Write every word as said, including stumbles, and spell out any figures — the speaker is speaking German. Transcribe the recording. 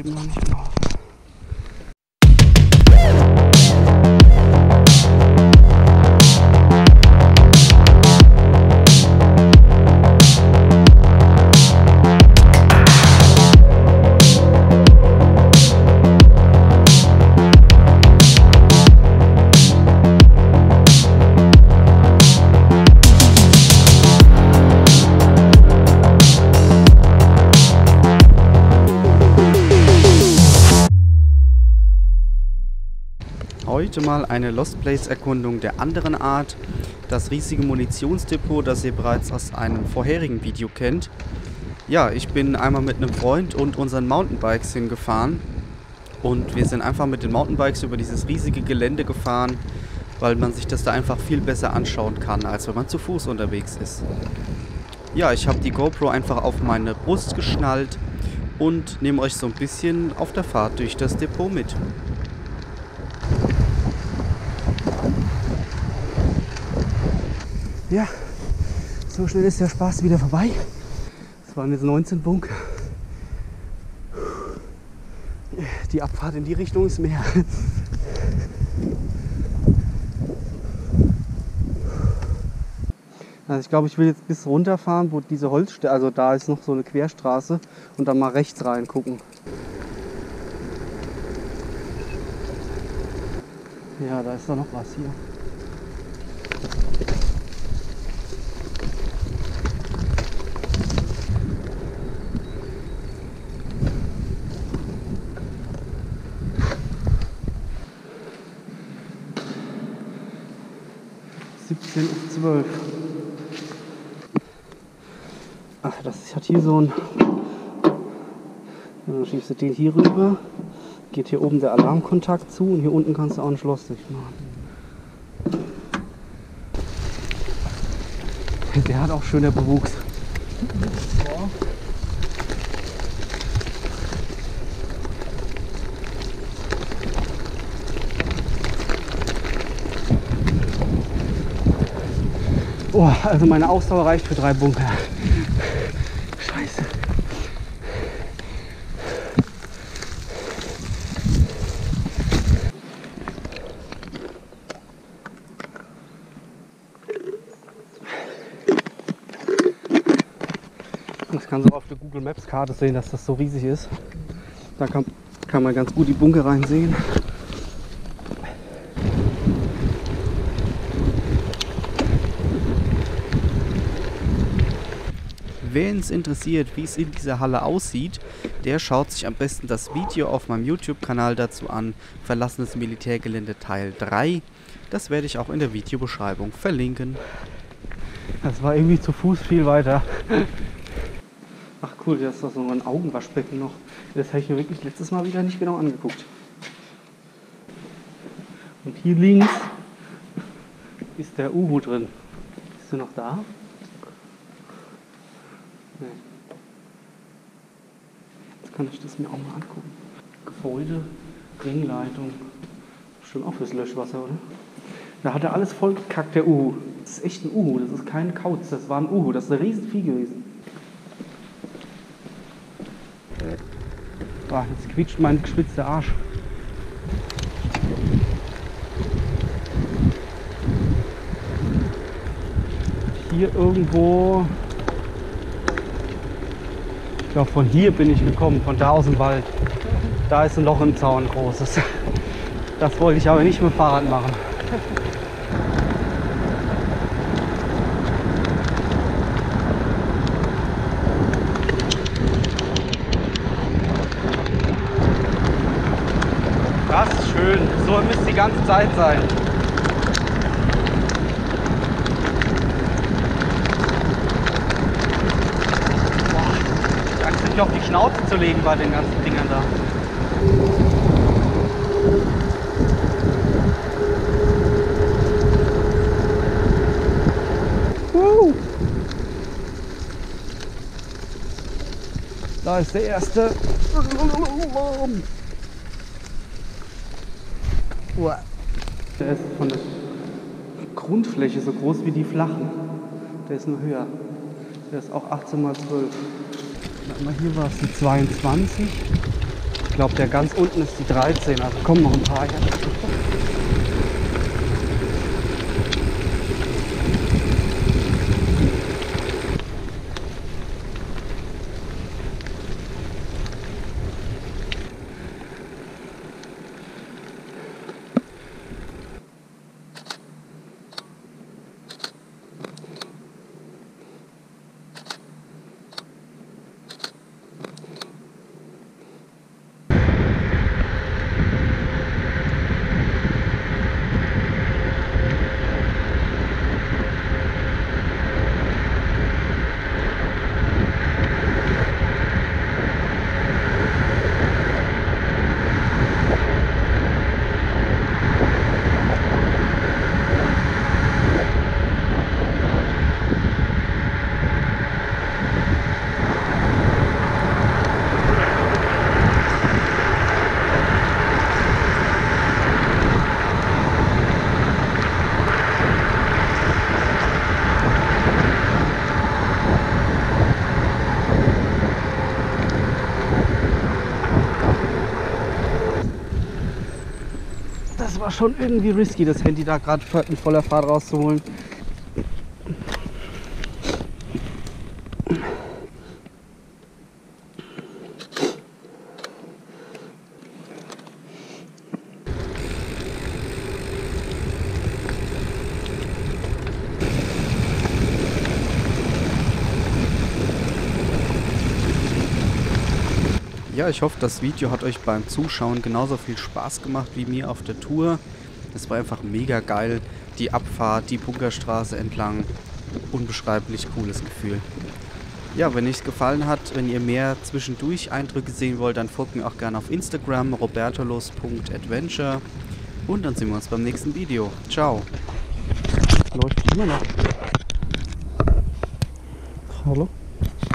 eben noch nicht laufen. Heute mal eine Lost Place Erkundung der anderen Art. Das riesige Munitionsdepot, das ihr bereits aus einem vorherigen Video kennt. Ja, ich bin einmal mit einem Freund und unseren Mountainbikes hingefahren. Und wir sind einfach mit den Mountainbikes über dieses riesige Gelände gefahren, weil man sich das da einfach viel besser anschauen kann, als wenn man zu Fuß unterwegs ist. Ja, ich habe die GoPro einfach auf meine Brust geschnallt und nehme euch so ein bisschen auf der Fahrt durch das Depot mit. Ja, so schnell ist der Spaß wieder vorbei. Es waren jetzt neunzehn Bunker. Die Abfahrt in die Richtung ist mehr. Also ich glaube, ich will jetzt bis runterfahren, wo diese Holzstelle, also da ist noch so eine Querstraße, und dann mal rechts reingucken. Ja, da ist doch noch was hier. siebzehn auf zwölf. Ach, das hat hier so ein... Dann schiebst du den hier rüber. Geht hier oben der Alarmkontakt zu und hier unten kannst du auch ein Schloss durchmachen. Der hat auch schöner Bewuchs. Ja. Oh, also meine Ausdauer reicht für drei Bunker. Scheiße. Das kannst du auf der Google Maps Karte sehen, dass das so riesig ist. Da kann, kann man ganz gut die Bunker reinsehen. Wen es interessiert, wie es in dieser Halle aussieht, der schaut sich am besten das Video auf meinem YouTube-Kanal dazu an. Verlassenes Militärgelände Teil drei. Das werde ich auch in der Videobeschreibung verlinken. Das war irgendwie zu Fuß viel weiter. Ach cool, da ist doch so ein Augenwaschbecken noch. Das habe ich mir wirklich letztes Mal wieder nicht genau angeguckt. Und hier links ist der Uhu drin. Bist du noch da? Nee. Jetzt kann ich das mir auch mal angucken. Gebäude, Ringleitung. Bestimmt auch fürs Löschwasser, oder? Da hat er alles voll gekackt, der Uhu. Das ist echt ein Uhu, das ist kein Kauz, das war ein Uhu. Das ist ein Riesenvieh gewesen. Boah, jetzt quietscht mein geschwitzter Arsch. Hier irgendwo... Ich glaube, von hier bin ich gekommen, von da aus dem Wald. Da ist ein Loch im Zaun, ein großes. Das wollte ich aber nicht mit dem Fahrrad machen. Das ist schön, so müsste die ganze Zeit sein. Mich auf die Schnauze zu legen bei den ganzen Dingern da. Uh. Da ist der erste. Der ist von der Grundfläche so groß wie die flachen. Der ist nur höher. Der ist auch achtzehn mal zwölf. Hier war es die zweiundzwanzig. glaube, der ganz unten ist die dreizehn. Also kommen noch ein paar hier. Das war schon irgendwie risky, das Handy da gerade in voller Fahrt rauszuholen. Ja, ich hoffe, das Video hat euch beim Zuschauen genauso viel Spaß gemacht wie mir auf der Tour. Es war einfach mega geil. Die Abfahrt, die Bunkerstraße entlang. Unbeschreiblich cooles Gefühl. Ja, wenn euch es gefallen hat, wenn ihr mehr zwischendurch Eindrücke sehen wollt, dann folgt mir auch gerne auf Instagram, robertolos punkt adventure. Und dann sehen wir uns beim nächsten Video. Ciao. Läuft immer noch. Hallo?